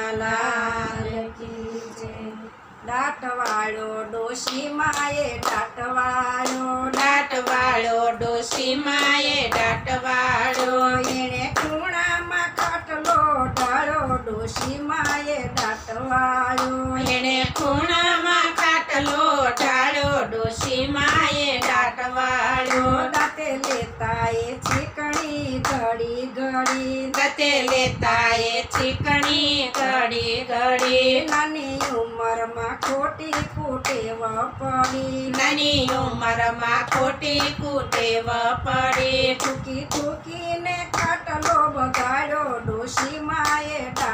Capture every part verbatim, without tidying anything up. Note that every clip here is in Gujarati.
લાલ કી જય। દાંતવાળો ડોશી માએ દાંતવાળો દાંતવાળો ડોશી માએ દાંતવાળો એણે ખૂણામાં ખાટલો ઢાળો ડોશી માએ દાંતવાળો એણે ખૂણામાં ખાટલો ઢાળો ડોશી માએ દાંતવાળો દાંતે લેતા એ ચીકણી ઘડી ઘડી દાંતે લેતા એ ચીકણી ઘડી ઘડી નાની ઉંમરમાં ખોટી કુટેવ પડી નાની ઉંમરમાં ખોટી કુટેવ પડી ઠૂકી ઠૂકીને ખાટલો બગાડ્યો ડોશી માએ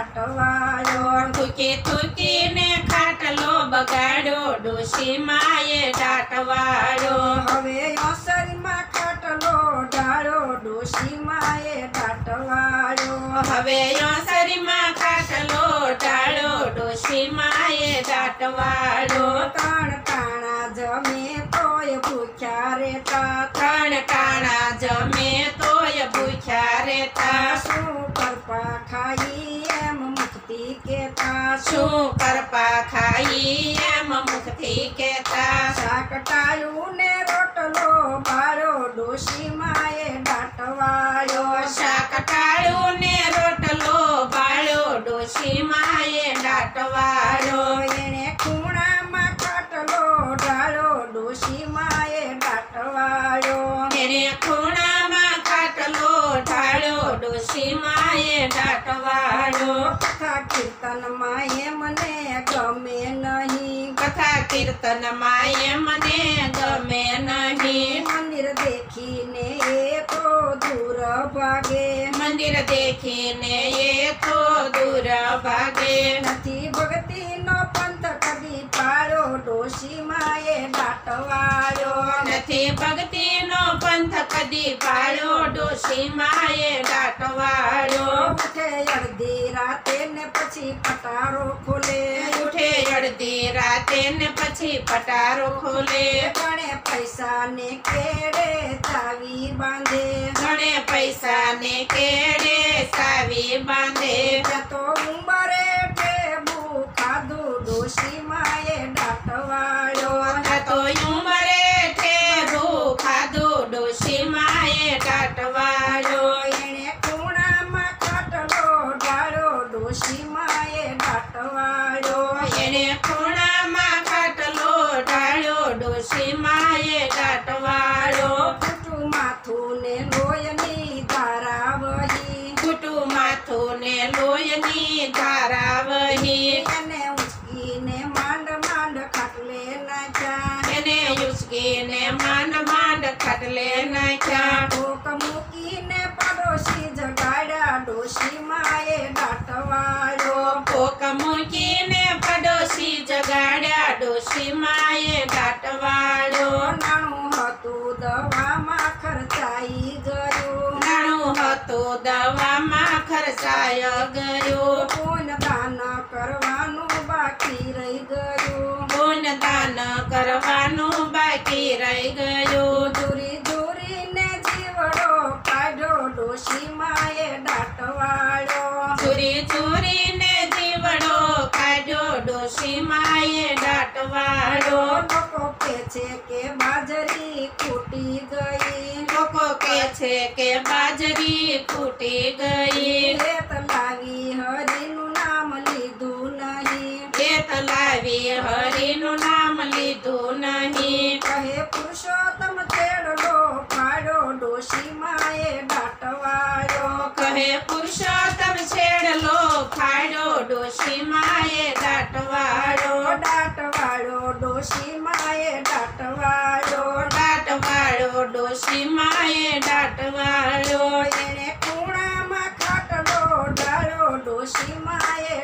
દાંતવાળો થૂકી થૂકીને ખાટલો બગાડ્યો ડોશી માએ દાંતવાળો હવે ઓસરીમાં ખાટલો ઢાળો ડોશી માએ દાંતવાળો હવે ઓસરીમાં ખાટલો ઢાળો ડોશી માએ દાંતવાળો ત્રણ ટાણા જમે તોય ભૂખ્યા રેતા ત્રણ ટાણા જમે તોય ભૂખ્યા રહેતા શું કરપા ખાઈ એમ મુક્તિ કેતા શું કરપા ખાઈ એમ મુખથી કહેતા શાક ટાળું ને રોટલો બાળો ડોશી માએ દાંતવાળો શાક ટાળું ને રોટલો બાળો ડોશી માએ દાંતવાળો એણે ખૂણામાં ખાટલો ઢાળો ડોશી માએ દાંતવાળો એને ખૂણામાં ખાટલો ઢાળો ડોશી માએ દાંતવાળો કથા કીર્તનમાં એ મને ગમે નહીં કથા કીર્તનમાં એ મને ગમે નહીં મંદિર દેખીને એ તો દૂર ભાગે મંદિર દેખીને એ તો દૂર ભાગે નથી ભક્તિનો પંથ કદી પાળો ડોશી માએ દાંતવાળો નથી ભક્તિનો પંથ કદી પાળો ડોશી માએ દાંતવાળો ઉઠે અડધી રાતે ને પછી પટારો ખોલે ઉઠે અડધી રાતે ને પછી પટારો ખોલે ગણે પૈસા ને કેડે ચાવી બાંધે ઘણે પૈસા ને કેડે સાવી બાંધે ત્યાં તો ઉંબરે ટેબુ ખાધું ડોશી માએ દાંતવાળો આ તો ઉંમરે ઠેરું ખાધું ડોશી માએ દાંતવાળો એણે ખૂણામાં ખાટલો ઢાળો ડોશી માએ દાંતવાળો એને ખૂણામાં ખાટલો ઢાળ્યો ડોશી માએ દાંતવાળો ખોટું માથું ને લોહીની ધારા વહી ખોટું માથું ને લોહીની ધારા વહી એને ઉચકીને માંડ માંડ ખાટલે નાખ્યા એને ઉચકીને માંડ માંડ ખાટલે નાખ્યા ભોક મૂકીને પડોશી જગાડ્યા ડોશી માએ દાંતવાળો ભોક મૂકીને પડોશી જગાડ્યા ડોશી માએ દાંતવાળો નાણું હતું દવામાં ખર્ચાઈ ગયું નાણું હતું દવામાં ખર્ચાય ગયું પૂન દાન કરવાનું બાકી રહી ગયું પૂન દાન કરવાનું બાકી રહી ગયું જોરી જોરીને જીવડો કાઢ્યો ડોશી માએ દાંતવાળો ચોરી ચોરીને જીવડો કાઢ્યો ડોશી માએ દાંતવાળો લોકો કે છે કે બાજરી ખૂટી ગઈ લોકો કે છે કે બાજરી ફૂટી ગઈ રેત લાવી હરીનું નામ લીધું નહીં રેત લાવી હરીનું નામ લીધું નહીં કહે પુરુષોત્તમ છેડલો ફાડ્યો ડોશી માએ દાંતવાળો કહે પુરુષોત્તમ છેડલો ફાડ્યો ડોશી માએ દાંતવાળો દાંતવાળો ડોશી માએ દાંતવાળો દાંતવાળો ડોશી માએ દાંતવાળો એણે ખૂણામાં ખાટલો ઢાળ્યો ડોશી માએ